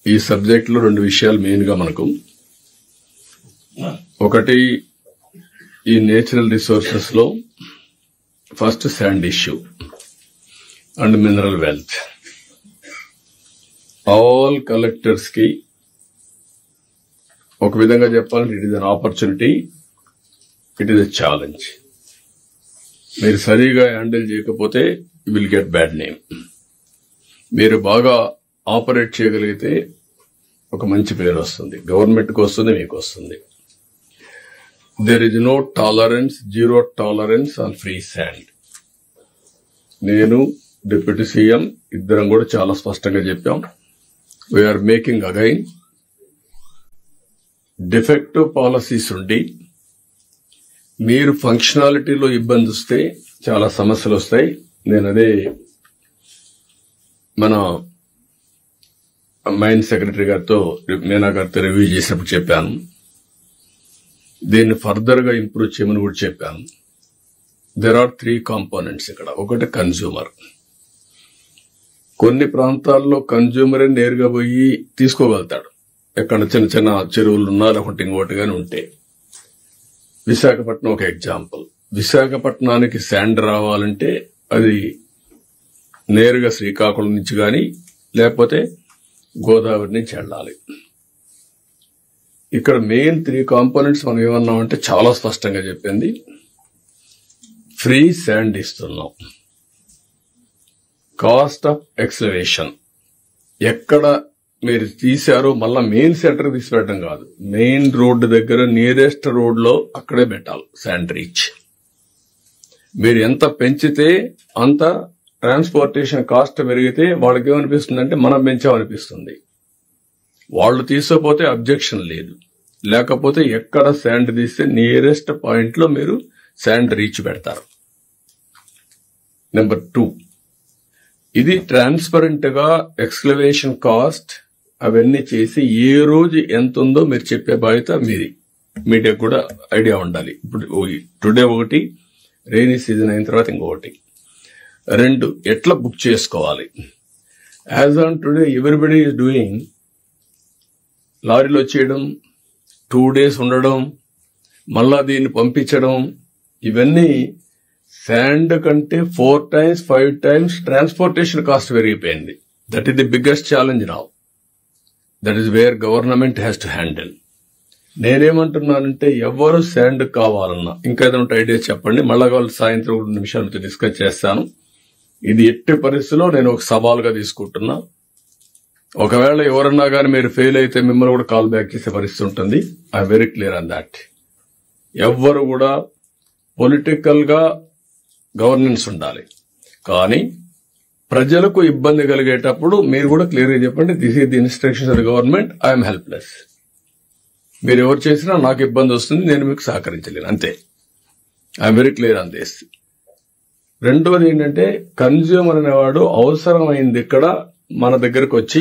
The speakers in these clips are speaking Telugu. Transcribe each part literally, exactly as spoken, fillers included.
ఈ సబ్జెక్ట్ లో రెండు విషయాలు మెయిన్ గా మనకు ఒకటి ఈ నేచురల్ రిసోర్సెస్ లో first sand issue and mineral wealth. All collectors కి ఒక విధంగా చెప్పాలంటే it is an opportunity, it is a challenge. మీరు సరిగా హ్యాండిల్ చేయకపోతే you will get bad name. మీరు బాగా ఆపరేట్ చేయగలిగితే ఒక మంచి పేరు వస్తుంది, గవర్నమెంట్ కు వస్తుంది, మీకు వస్తుంది. There is no tolerance, zero tolerance on free sand. నేను డిప్యూటీ సీఎం ఇద్దరం కూడా చాలా స్పష్టంగా చెప్పాం. We're making again defective policies ఉండి మీరు ఫంక్షనాలిటీలో ఇబ్బంది వస్తే చాలా సమస్యలు వస్తాయి. నేను అదే మన మైన్ సెక్రటరీ గారితో మీనా గారితో రివ్యూ చేసినప్పుడు చెప్పాను. దీన్ని ఫర్దర్ గా ఇంప్రూవ్ చేయమని కూడా చెప్పాను. దెర్ ఆర్ త్రీ కాంపోనెంట్స్ ఇక్కడ. ఒకటి కన్జ్యూమర్. కొన్ని ప్రాంతాల్లో కన్జ్యూమరే నేరుగా పోయి తీసుకోగలుగుతాడు, ఎక్కడ చిన్న చిన్న చెరువులు ఉన్నా లేకుంటే ఇంకోటి గాని ఉంటే. విశాఖపట్నం ఒక ఎగ్జాంపుల్. విశాఖపట్నానికి శాండ్ రావాలంటే అది నేరుగా శ్రీకాకుళం నుంచి గాని లేకపోతే గోదావరి నుంచి వెళ్ళాలి. ఇక్కడ మెయిన్ త్రీ కాంపోనెంట్స్ మనం ఏమన్నామంటే చాలా స్పష్టంగా చెప్పింది. ఫ్రీ శాండ్ ఇస్తున్నాం. కాస్ట్ ఆఫ్ ఎక్స్కవేషన్ ఎక్కడ మీరు తీశారో మళ్ళా మెయిన్ సెంటర్ తీసిపెట్టడం కాదు, మెయిన్ రోడ్డు దగ్గర నియరెస్ట్ రోడ్ లో అక్కడే పెట్టాలి శాండ్ రీచ్. మీరు ఎంత పెంచితే అంత ట్రాన్స్పోర్టేషన్ కాస్ట్ పెరిగితే వాళ్ళకి ఏమనిపిస్తుంది అంటే మనం పెంచామనిపిస్తుంది. వాళ్ళు తీసుకోపోతే అబ్జెక్షన్ లేదు, లేకపోతే ఎక్కడ శాండ్ తీస్తే నియరెస్ట్ పాయింట్ లో మీరు శాండ్ రీచ్ పెడతారు. నెంబర్ టూ, ఇది ట్రాన్స్పరెంట్ గా ఎక్స్కవేషన్ కాస్ట్ అవన్నీ చేసి ఏ రోజు ఎంత ఉందో మీరు చెప్పే బాధ్యత మీది. మీడియాకు కూడా ఐడియా ఉండాలి. ఇప్పుడు టుడే ఒకటి, రెయినీ సీజన్ అయిన తర్వాత ఇంకొకటి. రెండు, ఎట్లా బుక్ చేసుకోవాలి. As on today everybody is doing లారీలో వచ్చేయడం, టూ డేస్ ఉండడం, మళ్ళా దీన్ని పంపించడం, ఇవన్నీ శాండ్ కంటే four times five times transportation cost పెరిగిపోయింది. That is the biggest challenge now. That is where government has to handle. నేనేమంటున్నానంటే ఎవరు శాండ్ కావాలన్నా ఇంకా ఏదైనా ఐడియా చెప్పండి, మళ్ళా వాళ్ళు సాయంత్రం రెండు నిమిషాలతో డిస్కస్ చేస్తాను. ఇది ఎట్టి పరిస్థితిలో నేను ఒక సవాల్గా తీసుకుంటున్నా. ఒకవేళ ఎవరన్నా కానీ మీరు ఫెయిల్ అయితే మిమ్మల్ని కూడా కాల్ బ్యాక్ చేసే పరిస్థితి ఉంటుంది. I'm very clear on that. ఎవ్వరు కూడా పొలిటికల్ గా గవర్నెన్స్ ఉండాలి, కానీ ప్రజలకు ఇబ్బంది కలిగేటప్పుడు మీరు కూడా క్లియర్ గా చెప్పండి, this is the instructions of the government, I'm helpless. మీరు ఎవరు చేసినా నాకు ఇబ్బంది వస్తుంది, నేను మీకు సహకరించలేను, అంతే. I'm very clear on this. రెండవది ఏంటంటే కన్జ్యూమర్ అనేవాడు అవసరమైంది ఇక్కడ మన దగ్గరకు వచ్చి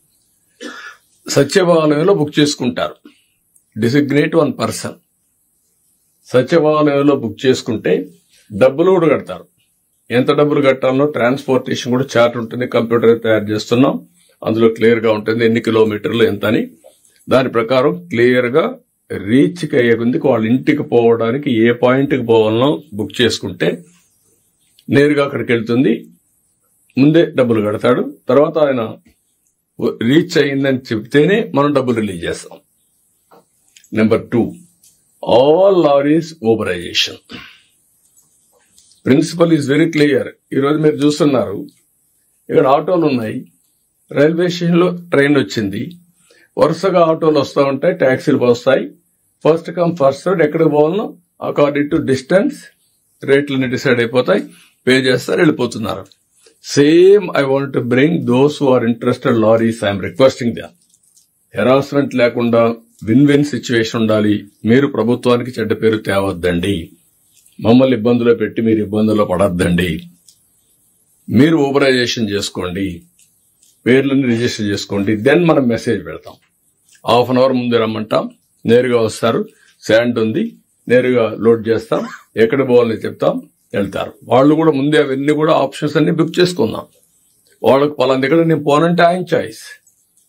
సచివాలయంలో బుక్ చేసుకుంటారు. డిసిగ్నేట్ వన్ పర్సన్ సచివాలయంలో బుక్ చేసుకుంటే డబ్బులు కూడా కడతారు. ఎంత డబ్బులు కట్టాలనో ట్రాన్స్పోర్టేషన్ కూడా చార్ట్ ఉంటుంది, కంప్యూటర్ తయారు చేస్తున్నాం, అందులో క్లియర్ గా ఉంటుంది ఎన్ని కిలోమీటర్లు ఎంత అని. దాని ప్రకారం క్లియర్ గా రీచ్ కి అయ్యే కొద్దికి వాళ్ళ ఇంటికి పోవడానికి ఏ పాయింట్ కి పోవాలనో బుక్ చేసుకుంటే నేరుగా అక్కడికి వెళ్తుంది. ముందే డబ్బులు కడతాడు, తర్వాత ఆయన రీచ్ అయిందని చెప్తేనే మనం డబ్బులు రిలీజ్ చేస్తాం. Number two, all lorries uberisation. Principle is very clear. ఈరోజు మీరు చూస్తున్నారు ఇక్కడ ఆటోలు ఉన్నాయి, రైల్వే స్టేషన్ లో ట్రైన్ వచ్చింది, వరుసగా ఆటోలు వస్తూ ఉంటాయి, ట్యాక్సీలు వస్తాయి. ఫస్ట్ కమ్ ఫస్ట్ సర్వ్, ఎక్కడికి పోవాలనో అకార్డింగ్ టు డిస్టెన్స్ రేట్లన్నీ డిసైడ్ అయిపోతాయి, పే చేస్తారు, వెళ్ళిపోతున్నారు. Same I want to bring those who are interested lorries, I'm requesting them. Harassment లేకుండా విన్ విన్ సిచ్యువేషన్ ఉండాలి. మీరు ప్రభుత్వానికి చెడ్డ పేరు తేవద్దండి, మమ్మల్ని ఇబ్బందులో పెట్టి మీరు ఇబ్బందుల్లో పడద్దండి. మీరు ఓబరైజేషన్ చేసుకోండి, పేర్లను రిజిస్టర్ చేసుకోండి, దెన్ మనం మెసేజ్ పెడతాం. హాఫ్ అన్ అవర్ ముందే రమ్మంటాం, నేరుగా వస్తారు, శాండ్ ఉంది, నేరుగా లోడ్ చేస్తాం, ఎక్కడ పోవాలని చెప్తాం, వెళ్తారు. వాళ్ళు కూడా ముందే అవన్నీ కూడా ఆప్షన్స్ అన్ని బుక్ చేసుకుందాం. వాళ్ళకు పలానా దగ్గర నేను పోనంటే ఆయన చాయిస్,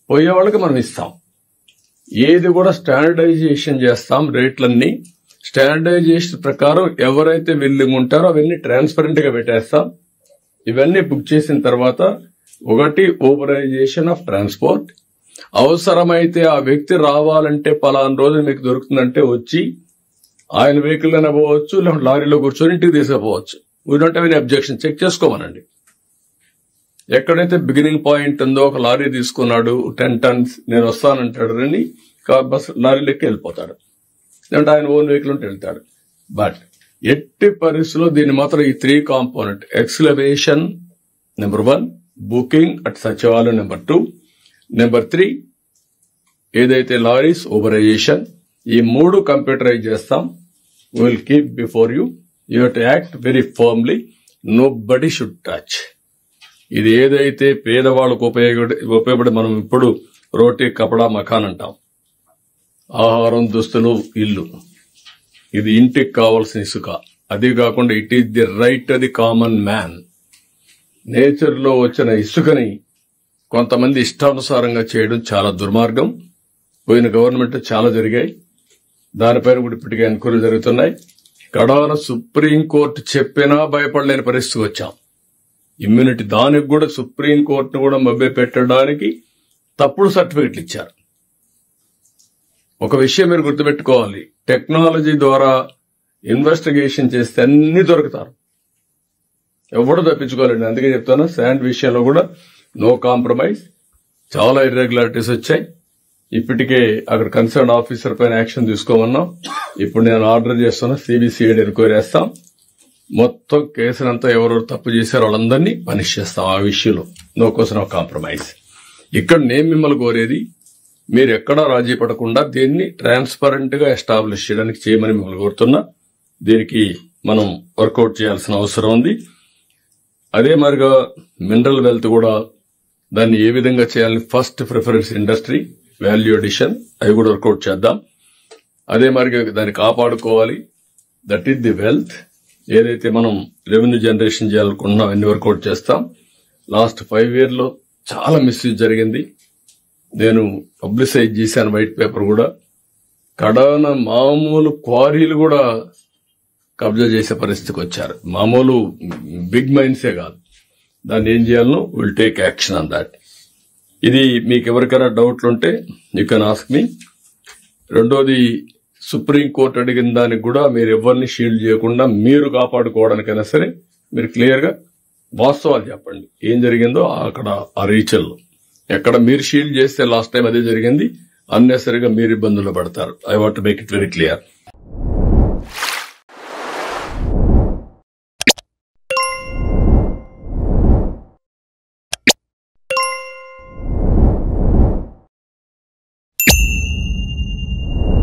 పోయే వాళ్ళకి మనం ఇస్తాం. ఏది కూడా స్టాండర్డైజేషన్ చేస్తాం. రేట్లన్నీ స్టాండర్డైజేషన్ ప్రకారం ఎవరైతే విల్లింగ్ ఉంటారో అవన్నీ ట్రాన్స్పరెంట్ గా పెట్టేస్తాం. ఇవన్నీ బుక్ చేసిన తర్వాత ఒకటి ఓబరైజేషన్ ఆఫ్ ట్రాన్స్పోర్ట్. అవసరమైతే ఆ వ్యక్తి రావాలంటే పలానా రోజు మీకు దొరుకుతుందంటే వచ్చి ఆయన వెహికల్ అయినా పోవచ్చు, లేకుంటే లారీలో కూర్చొని ఇంటికి తీసుకుపోవచ్చు. We don't have any objection. Check చేసుకోమనండి. ఎక్కడైతే బిగినింగ్ పాయింట్ ఉందో ఒక లారీ తీసుకున్నాడు టెన్ టన్స్ నేను వస్తానంటాడు అని బస్ లారీలోకి వెళ్ళిపోతాడు, లేదంటే ఆయన ఓన్ వెహికల్ ఉంటే వెళ్తాడు. బట్ ఎట్టి పరిస్థితుల్లో దీన్ని మాత్రం ఈ three component excavation number one, booking at సచివాలయం నెంబర్ టూ, నెంబర్ త్రీ ఏదైతే లారీస్ ఓబరైజేషన్, ఈ మూడు కంప్యూటరైజ్ చేస్తాం. Will keep before you. You have to act very firmly. Nobody should touch. ఇది ఏదైతే పేదవాళ్ళకు ఉపయోగపడి ఉపయోగపడి మనం ఇప్పుడు రోటీ కపడా మకాన్ అంటాం, ఆహారం, దుస్తులు, ఇల్లు, ఇది ఇంటికి కావాల్సిన ఇసుక. అది కాకుండా it is the right of the common man. Nature లో వచ్చిన ఇసుకని కొంతమంది ఇష్టానుసారంగా చేయడం చాలా దుర్మార్గం. పోయిన గవర్నమెంట్ చాలా జరిగాయి. దానిపైన కూడా ఇప్పటికే ఎన్క్వైరీలు జరుగుతున్నాయి. కడాన సుప్రీంకోర్టు చెప్పినా భయపడలేని పరిస్థితికి వచ్చాం. ఇమ్యూనిటీ దానికి కూడా సుప్రీంకోర్టును కూడా మభ్య పెట్టడానికి తప్పుడు సర్టిఫికెట్లు ఇచ్చారు. ఒక విషయం మీరు గుర్తుపెట్టుకోవాలి, టెక్నాలజీ ద్వారా ఇన్వెస్టిగేషన్ చేస్తే అన్ని దొరుకుతారు, ఎవడు తప్పించుకోవాలండి. అందుకే చెప్తాను, శాండ్ విషయంలో కూడా నో కాంప్రమైజ్. చాలా ఇర్రెగ్యులారిటీస్ వచ్చాయి. ఇప్పటికే అక్కడ కన్సర్న్ ఆఫీసర్ పైన యాక్షన్ తీసుకోమన్నాం. ఇప్పుడు నేను ఆర్డర్ చేస్తున్నా, సిబిసిఐడి ఎంక్వైరీ చేస్తాం. మొత్తం కేసునంతా ఎవరెవరు తప్పు చేశారో వాళ్ళందరినీ పనిష్ చేస్తాం. ఆ విషయంలో నో కోసం నో కాంప్రమైజ్. ఇక్కడ నేను మిమ్మల్ని కోరేది, మీరు ఎక్కడా రాజీ పడకుండా దీన్ని ట్రాన్స్పరెంట్ గా ఎస్టాబ్లిష్ చేయడానికి చేయమని మిమ్మల్ని కోరుతున్నా. దీనికి మనం వర్కౌట్ చేయాల్సిన అవసరం ఉంది. అదే మరిగా మినరల్ వెల్త్ కూడా దాన్ని ఏ విధంగా చేయాలని first preference industry, value addition, అవి కూడా వర్కౌట్ చేద్దాం. అదే మరిగా దాన్ని కాపాడుకోవాలి. That is the wealth. ఏదైతే మనం రెవెన్యూ జనరేషన్ చేయాలనుకుంటున్నాం అన్ని వర్కౌట్ చేస్తాం. లాస్ట్ ఫైవ్ ఇయర్ లో చాలా మిస్యూజ్ జరిగింది. నేను పబ్లిసైజ్ చేశాను వైట్ పేపర్ కూడా. కడాన మామూలు క్వారీలు కూడా కబ్జా చేసే పరిస్థితికి వచ్చారు. మామూలు బిగ్ మైండ్సే కాదు. దాన్ని ఏం చేయాలనో will take action on that. ఇది మీకు ఎవరికైనా డౌట్లు ఉంటే యూ కెన్ ఆస్క్ మీ. రెండోది, సుప్రీంకోర్టు అడిగిన దానికి కూడా మీరు ఎవరిని షీల్డ్ చేయకుండా మీరు కాపాడుకోవడానికైనా సరే మీరు క్లియర్ గా వాస్తవాలు చెప్పండి. ఏం జరిగిందో అక్కడ ఆ రీచల్లో ఎక్కడ మీరు షీల్డ్ చేస్తే లాస్ట్ టైం అదే జరిగింది. అన్నెసరిగా మీరు ఇబ్బందులు పడతారు. I want to make it very clear.